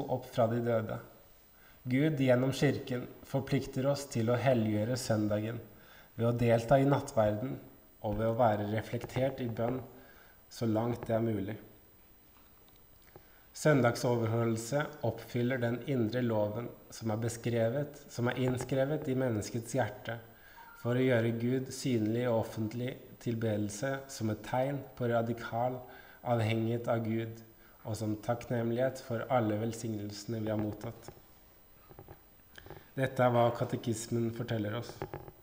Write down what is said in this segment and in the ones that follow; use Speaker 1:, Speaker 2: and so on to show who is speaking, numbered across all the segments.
Speaker 1: opp fra de døde. Gud gjennom kirken forplikter oss til å helliggjøre søndagen ved å delta i nattverden og ved å være reflektert i bønn så langt det er mulig. Søndagsoverholdelse oppfyller den indre loven som er innskrevet i menneskets hjerte, for å gjøre Gud synlig og offentlig tilbedelse som et tegn på radikal avhengighet av Gud, og som takknemlighet for alle velsignelsene vi har mottatt. Dette er hva katekismen forteller oss.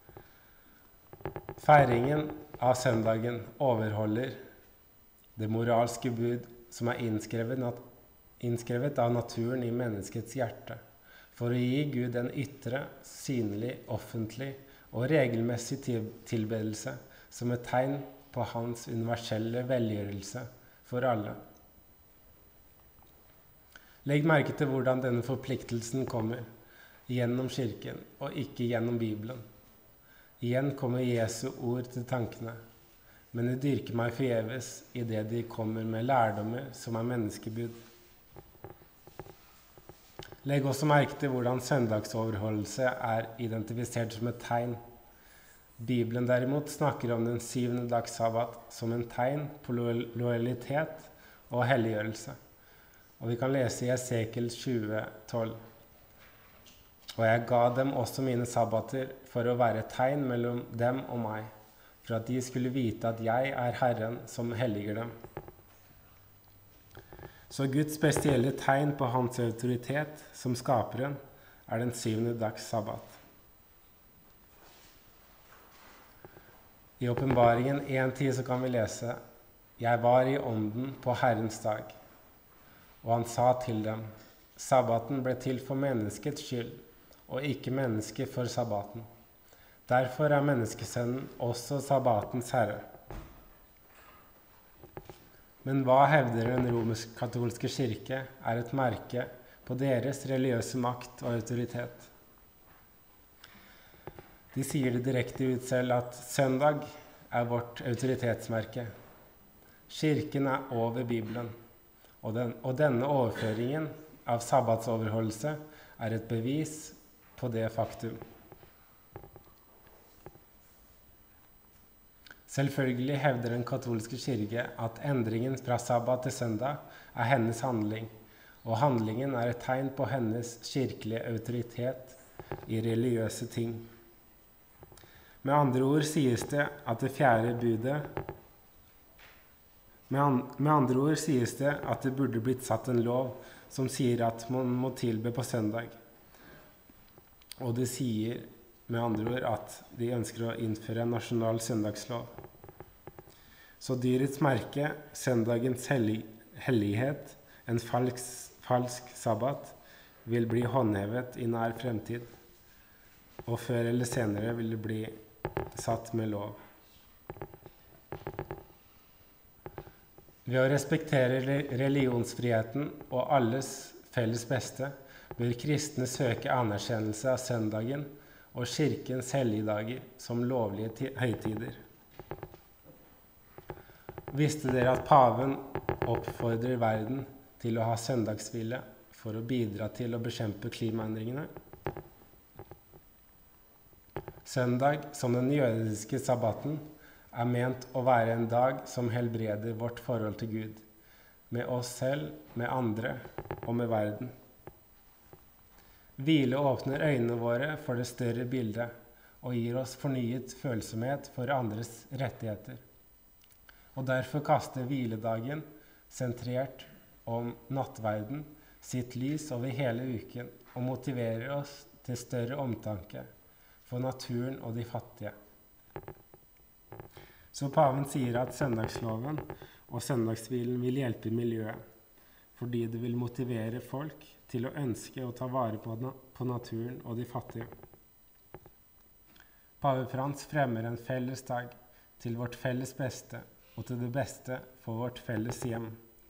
Speaker 1: Feiringen av søndagen overholder det moralske bud som er innskrevet av naturen i menneskets hjerte, for å gi Gud en ytre, synlig, offentlig og regelmessig tilbedelse som et tegn på hans universelle velgjørelse for alle. Legg merke til hvordan denne forpliktelsen kommer gjennom kirken og ikke gjennom Bibelen. Igjen kommer Jesu ord til tankene, men de dyrker meg forgjeves i det de kommer med lærdommer som er menneskebud. Legg også merke til hvordan søndagsoverholdelse er identifisert som et tegn. Bibelen derimot snakker om den 7. dags sabbat som en tegn på lojalitet og helliggjørelse. Og vi kan lese i Esekiel 20:12. Og jeg ga dem også mine sabbater for å være et tegn mellom dem og meg, for at de skulle vite at jeg er Herren som helliger dem. Så Guds spesielle tegn på hans autoritet som skaperen er den 7. dags sabbat. I Åpenbaringen 1:10 så kan vi lese: Jeg var i ånden på Herrens dag, og han sa til dem: Sabbaten ble til for menneskets skyld, og ikke mennesket for sabbaten. Derfor er menneskesønnen også sabbatens herre. Men hva hevder den romersk-katolske kirke er et merke på deres religiøse makt og autoritet? De sier det direkte ut selv at søndag er vårt autoritetsmerke. Kirken er over Bibelen, og denne overføringen av sabbatsoverholdelse er et bevis på det faktum. Selvfølgelig hevder den katolske kirke at endringen fra sabbat til søndag er hennes handling, og handlingen er et tegn på hennes kirkelige autoritet i religiøse ting. Med andre ord sies det at det burde blitt satt en lov som sier at man må tilbe på søndag. Og det sier med andre ord at de ønsker å innføre en nasjonal søndagslov. Så dyrets merke, søndagens hellighet, en falsk sabbat, vil bli håndhevet i nær fremtid, og før eller senere vil det bli satt med lov. Ved å respektere religionsfriheten og alles felles beste, bør kristne søke anerkjennelse av søndagen og kirkens helligdager som lovlige høytider. Visste dere at paven oppfordrer verden til å ha søndagshvile for å bidra til å bekjempe klimaendringene? Søndag, som den jødiske sabbaten, er ment å være en dag som helbreder vårt forhold til Gud, med oss selv, med andre og med verden. Hvile åpner øynene våre for det større bildet og gir oss fornyet følsomhet for andres rettigheter. Og derfor kaster hviledagen, sentrert om nattverden, sitt lys over hele uken og motiverer oss til større omtanke for naturen og de fattige. Så paven sier at søndagsloven og søndagshvilen vil hjelpe miljøet, fordi det vil motivere folk til å ønske å ta vare på naturen og de fattige. Pave Frans fremmer en felles dag til vårt felles beste og til det beste for vårt felles hjem.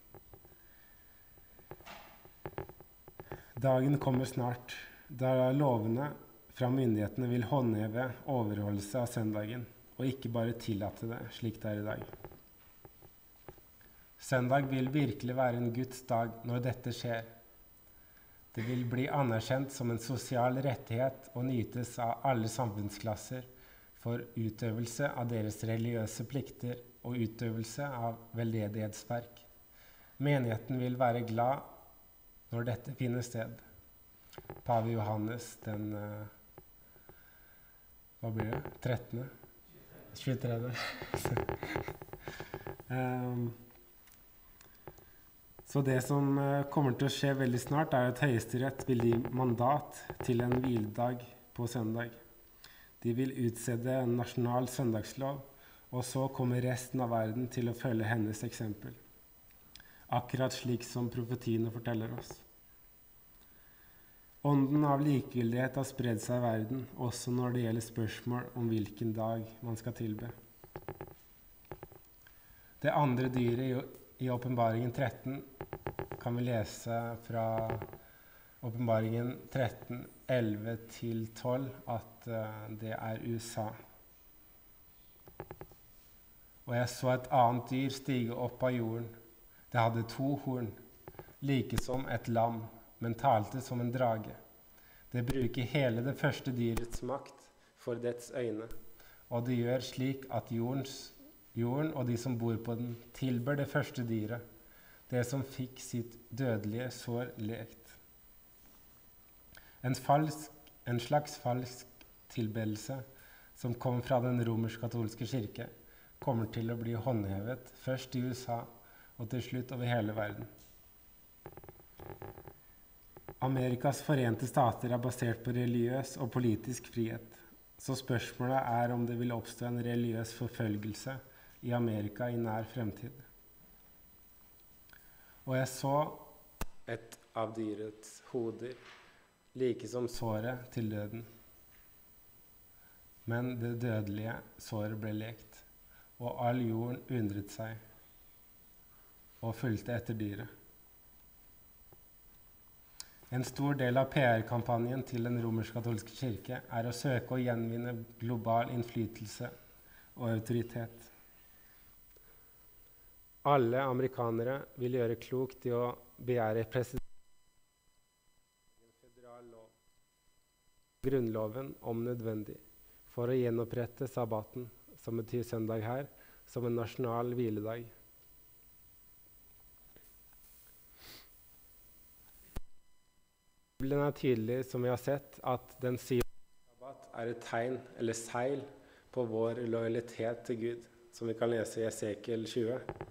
Speaker 1: Dagen kommer snart, da lovene fra myndighetene vil håndheve overholdelse av søndagen, og ikke bare tillate det, slik det er i dag. Søndag vil virkelig være en Guds dag når dette skjer. Det vil bli anerkjent som en sosial rettighet og nytes av alle samfunnsklasser for utøvelse av deres religiøse plikter og utøvelse av veldedighetsverk. Menigheten vil være glad når dette finner sted. Pave Johannes den 13. 23. Så det som kommer til å skje veldig snart, er at Høyesterett vil gi mandat til en hviledag på søndag. De vil utsette en nasjonal søndagslov, og så kommer resten av verden til å følge hennes eksempel. Akkurat slik som profetiene forteller oss. Ånden av likegyldighet har spredd seg i verden, også når det gjelder spørsmål om hvilken dag man skal tilbe. Det andre dyret i Åpenbaringen 13 kan vi lese fra Åpenbaringen 13, 11-12, at det er USA. Og jeg så et annet dyr stige opp av jorden. Det hadde 2 horn, like som et lam, men talte som en drage. Det bruker hele det første dyrets makt for dets øyne, og det gjør slik at jorden og de som bor på den tilber det første dyret, det som fikk sitt dødelige sår lekt. En slags falsk tilbedelse som kom fra den romersk-katolske kirke, kommer til å bli håndhevet først i USA og til slutt over hele verden. Amerikas forente stater er basert på religiøs og politisk frihet, så spørsmålet er om det vil oppstå en religiøs forfølgelse i Amerika i nær fremtid. Og jeg så et av dyrets hoder, like som såret til døden. Men det dødelige såret ble lekt, og all jorden undret seg og fulgte etter dyret. En stor del av PR-kampanjen til den romersk-katolske kirke er å søke å gjenvinne global innflytelse og autoritet. Alle amerikanere vil gjøre klokt i å begjære federal lov, grunnloven om nødvendig, for å gjenopprette sabbaten, som betyr søndag her, som en nasjonal hviledag. Bibelen er tydelig, som vi har sett, at den sier at sabbat er et tegn eller seil på vår lojalitet til Gud, som vi kan lese i Esekiel 20.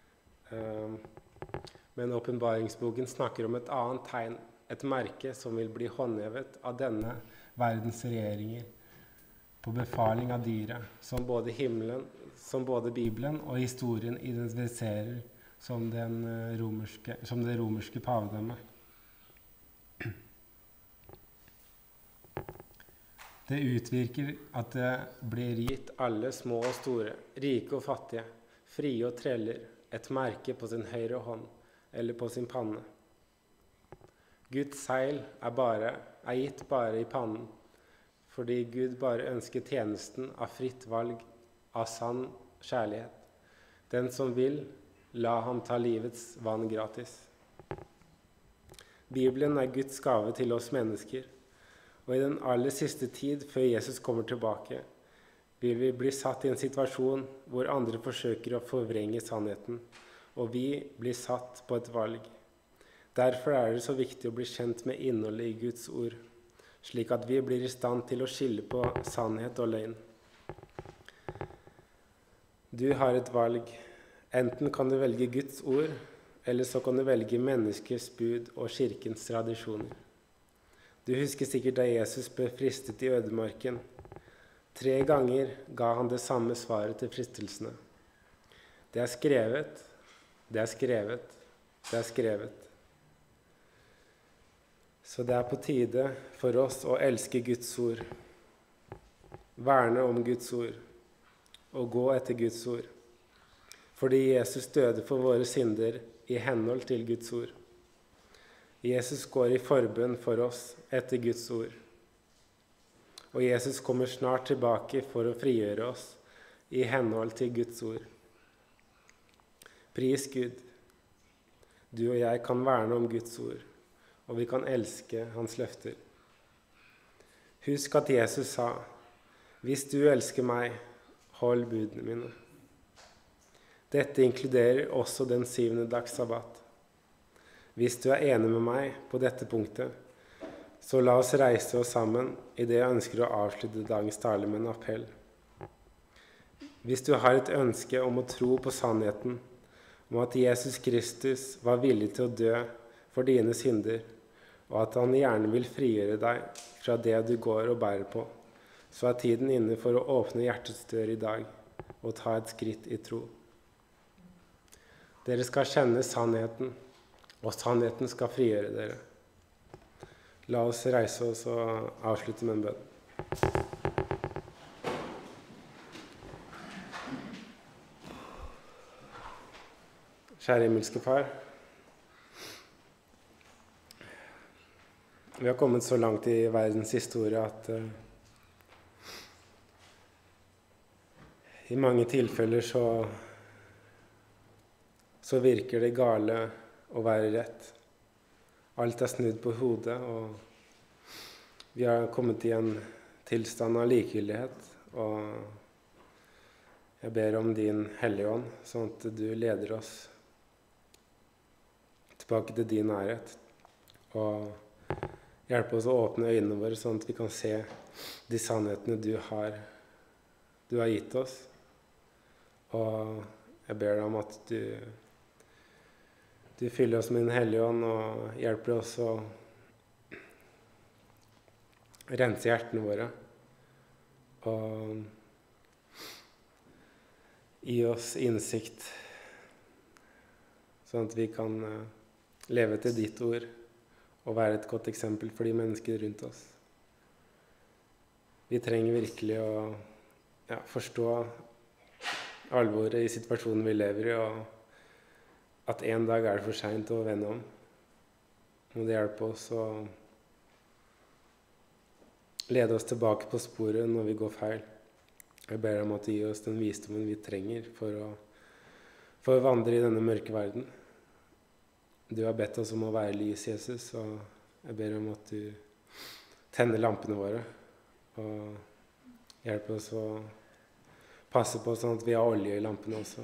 Speaker 1: Men åpenbaringsboken snakker om et annet tegn, et merke som vil bli håndhevet av denne verdens regjeringer på befaling av dyret, som både Bibelen og historien identifiserer som det romerske pavedømmet. Det utvirker at det blir gitt alle små og store, rike og fattige, frie og treller, et merke på sin høyre hånd eller på sin panne. Guds seil er gitt bare i pannen, fordi Gud bare ønsker tjenesten av fritt valg av sann kjærlighet. Den som vil, la ham ta livets vann gratis. Bibelen er Guds gave til oss mennesker, og i den aller siste tid før Jesus kommer tilbake, vil vi bli satt i en situasjon hvor andre forsøker å forvrenge sannheten, og vi blir satt på et valg. Derfor er det så viktig å bli kjent med innholdet i Guds ord, slik at vi blir i stand til å skille på sannhet og løgn. Du har et valg. Enten kan du velge Guds ord, eller så kan du velge menneskers bud og kirkens tradisjoner. Du husker sikkert da Jesus ble fristet i ødemarken. 3 ganger ga han det samme svaret til fristelsene. Det er skrevet, det er skrevet, det er skrevet. Så det er på tide for oss å elske Guds ord, verne om Guds ord og gå etter Guds ord, fordi Jesus døde for våre synder i henhold til Guds ord. Jesus går i forbønn for oss etter Guds ord. Og Jesus kommer snart tilbake for å frigjøre oss i henhold til Guds ord. Pris Gud. Du og jeg kan verne om Guds ord og vi kan elske hans løfter. Husk at Jesus sa, «Hvis du elsker meg, hold budene mine.» Dette inkluderer også den 7. dags sabbat. Hvis du er enig med meg på dette punktet, så la oss reise oss sammen i det jeg ønsker å avslutte dagens tale med en appell. Hvis du har et ønske om å tro på sannheten, om at Jesus Kristus var villig til å dø for dine synder, og at han gjerne vil frigjøre deg fra det du går og bærer på, så er tiden inne for å åpne hjertets dør i dag og ta et skritt i tro. Dere skal kjenne sannheten, og sannheten skal frigjøre dere. La oss reise oss og avslutte med en bønn. Kjære himmelske Far, vi har kommet så langt i verdens historie at i mange tilfeller så virker det gale å være rett. Alt er snudd på hodet, og vi har kommet i en tilstand av likegyldighet. Og jeg ber om din Hellige Ånd, sånn at du leder oss tilbake til din nærhet. Og hjelpe oss å åpne øynene våre, sånn at vi kan se de sannhetene du har gitt oss. Og jeg ber deg om at du fyller oss med din Hellige Ånd og hjelper oss å rense hjertene våre. Og gi oss innsikt, sånn at vi kan leve til ditt ord og være et godt eksempel for de mennesker rundt oss. Vi trenger virkelig å forstå alvoret i situasjonen vi lever i, og at en dag er det for sent å vende om. Må det hjelpe oss å lede oss tilbake på sporet når vi går feil. Jeg ber om at du gir oss den visdommen vi trenger for å vandre i denne mørke verden. Du har bedt oss om å være lys, Jesus, og jeg ber om at du tenner lampene våre og hjelper oss å passe på sånn at vi har olje i lampene også.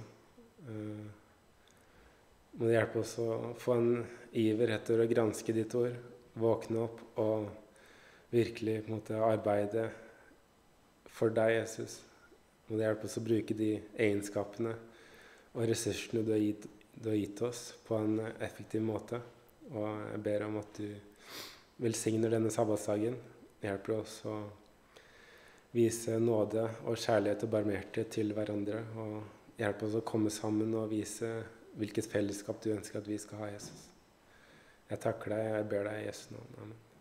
Speaker 1: Må du hjelpe oss å få en iver etter å granske ditt ord, våkne opp og virkelig på en måte arbeide for deg, Jesus. Må du hjelpe oss å bruke de egenskapene og ressursene du har gitt oss på en effektiv måte. Og jeg ber om at du velsigner denne sabbatsdagen. Hjelper oss å vise nåde og kjærlighet og barmhjertighet til hverandre. Og hjelper oss å komme sammen og vise hvilket fellesskap du ønsker at vi skal ha, Jesus. Jeg takker deg, jeg ber deg i Jesu navn. Amen.